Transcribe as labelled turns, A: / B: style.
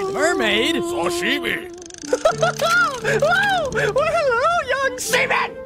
A: mermaid!
B: Mermaid?
C: Sashimi!
A: Whoa! Well, hello, young seamen!